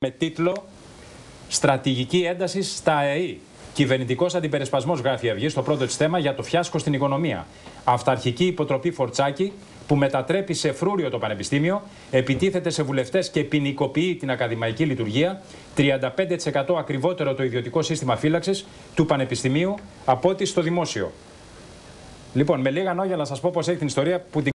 Με τίτλο «Στρατηγική ένταση στα ΑΕΗ». Κυβερνητικός αντιπερισπασμός, γράφει η Αυγή στο πρώτο της θέμα, για το φιάσκο στην οικονομία. Αυταρχική υποτροπή Φορτσάκη που μετατρέπει σε φρούριο το πανεπιστήμιο, επιτίθεται σε βουλευτές και ποινικοποιεί την ακαδημαϊκή λειτουργία. 35% ακριβότερο το ιδιωτικό σύστημα φύλαξης του πανεπιστημίου από ό,τι στο δημόσιο. Λοιπόν, με λίγα λόγια να σας πω πώς έχει την ιστορία που την